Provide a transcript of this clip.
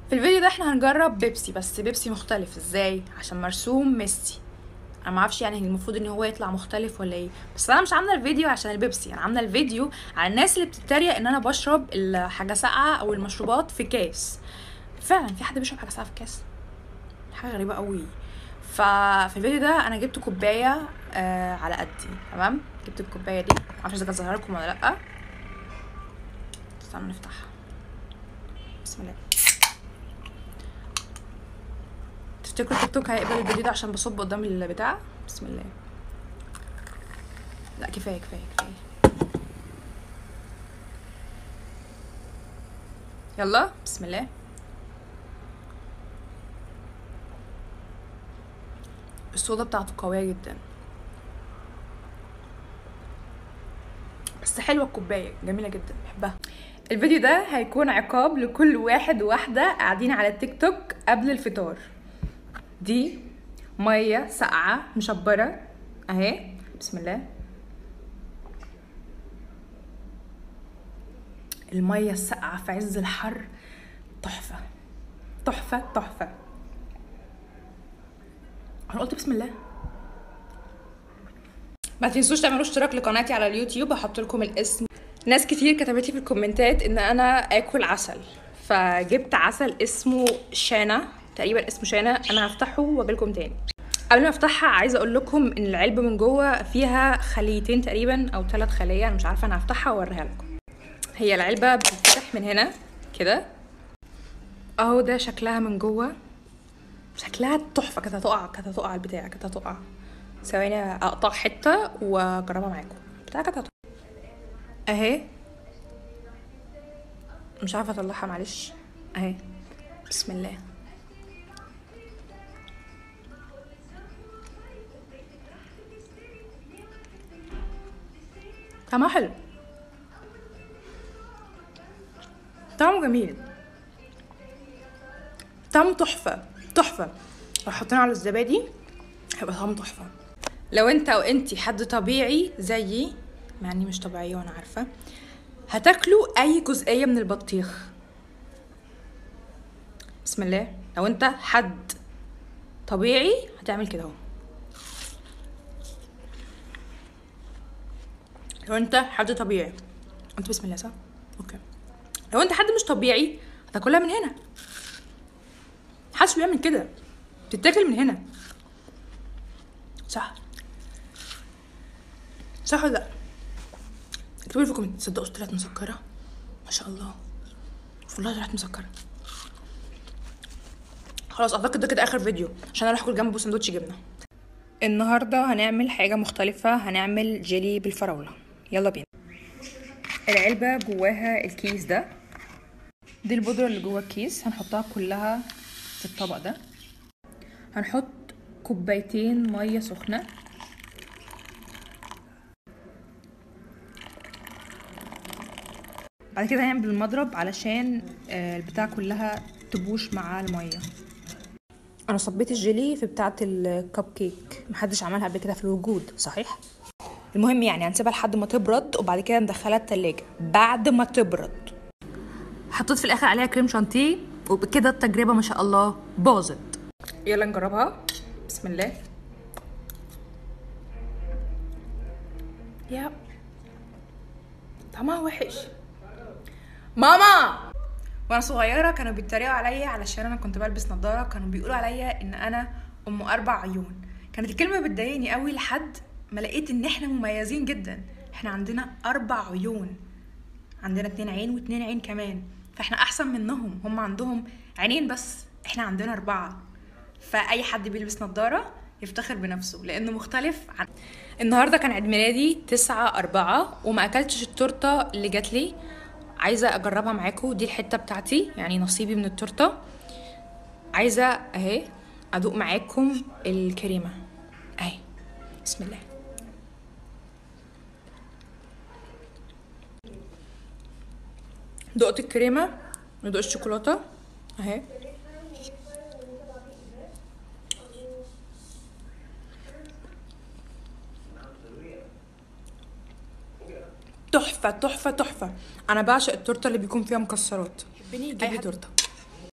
في الفيديو ده احنا هنجرب بيبسي، بس بيبسي مختلف. ازاي؟ عشان مرسوم ميسي. انا ما اعرفش يعني المفروض ان هو يطلع مختلف ولا ايه، بس انا مش عامله الفيديو عشان البيبسي، انا عامله الفيديو على الناس اللي بتتريق ان انا بشرب الحاجه ساقعه او المشروبات في كاس. فعلا في حد بيشرب حاجه ساقعه في كاس؟ حاجه غريبه قوي. ففي الفيديو ده انا جبت كوبايه على قدي. تمام، جبت الكوبايه دي، معرفش اذا كانت ظاهره لكم ولا لا. استنوا نفتحها. بسم الله. تفتكروا التيك توك هيقبل الفيديو ده عشان بصب قدام البتاع؟ بسم الله. لا كفايه كفايه كفايه. يلا بسم الله. الصودا بتاعته قويه جدا، بس حلوه الكوبايه، جميله جدا، بحبها. الفيديو ده هيكون عقاب لكل واحد وواحده قاعدين على التيك توك قبل الفطار. دي ميه ساقعه مشبره اهي، بسم الله. الميه الساقعه في عز الحر تحفه تحفه تحفه. انا قلت بسم الله. ما تنسوش تعملوا اشتراك لقناتي على اليوتيوب، هحط لكم الاسم. ناس كتير كتبت لي في الكومنتات ان انا اكل عسل، فجبت عسل اسمه شانا، تقريبا اسمه شانا. انا هفتحه واجيلكم تاني. قبل ما افتحها عايزه اقول لكم ان العلبه من جوه فيها خليتين تقريبا او 3 خليه، انا مش عارفه. انا هفتحها واوريها لكم. هي العلبه بتتفتح من هنا كده اهو، ده شكلها من جوه. شكلها تحفه. كانت هتقع البتاع، كانت هتقع. ثواني اقطع حته واجربها معاكم. بتاع كانت هتقع اهي، مش عارفه اطلعها معلش اهي. بسم الله. طعمها حلو، طعمه جميل، طعمه تحفه تحفه. لو حطيناه على الزبادي هيبقى طعمه تحفه. لو انت او انتي حد طبيعي زيي، مع اني مش طبيعيه وانا عارفه، هتاكلوا اي جزئيه من البطيخ. بسم الله. لو انت حد طبيعي هتعمل كده اهو. لو انت حد طبيعي، انت بسم الله صح؟ اوكي. لو انت حد مش طبيعي هتاكلها من هنا. محدش بيعمل كده، بتتاكل من هنا. صح صح ولا لا؟ اكتبوا لي في الكومنت. تصدقوا طلعت مسكره ما شاء الله، والله طلعت مسكره. خلاص اعتقد ده كده اخر فيديو، عشان اروح اكل جنبه سندوتش جبنه. النهارده هنعمل حاجه مختلفه، هنعمل جيلي بالفراوله. يلا بينا. العلبه جواها الكيس ده، دي البودره اللي جوه الكيس، هنحطها كلها في الطبق ده. هنحط كوبايتين ميه سخنه، بعد كده هنعمل بالمضرب علشان البتاع كلها تبوش مع الميه. انا صبيت الجيلي في بتاعه الكب كيك، محدش عملها قبل كده في الوجود صحيح. المهم يعني هنسيبها لحد ما تبرد، وبعد كده ندخلها التلاجة. بعد ما تبرد حطيت في الاخر عليها كريم شانتيه، وبكده التجربه ما شاء الله باظت. يلا نجربها. بسم الله. يا طعمها وحش. ماما وانا صغيره كانوا بيتريقوا عليا علشان انا كنت بلبس نظاره، كانوا بيقولوا عليا ان انا ام 4 عيون. كانت الكلمه بتضايقني قوي لحد ما لقيت ان احنا مميزين جدا. احنا عندنا 4 عيون، عندنا 2 عين و2 عين كمان، فاحنا احسن منهم. هم عندهم عينين بس، احنا عندنا 4. فاي حد بيلبس نظاره يفتخر بنفسه لانه مختلف عن. النهارده كان عيد ميلادي 9/4 وما اكلتش التورته اللي جات لي، عايزه اجربها معاكم. دي الحته بتاعتي يعني نصيبي من التورته. عايزه اهي ادوق معاكم الكريمه اهي. بسم الله. دقت الكريمه ودقت الشوكولاته اهي. تحفه تحفه تحفه. انا بعشق التورته اللي بيكون فيها مكسرات. جيب لي تورته.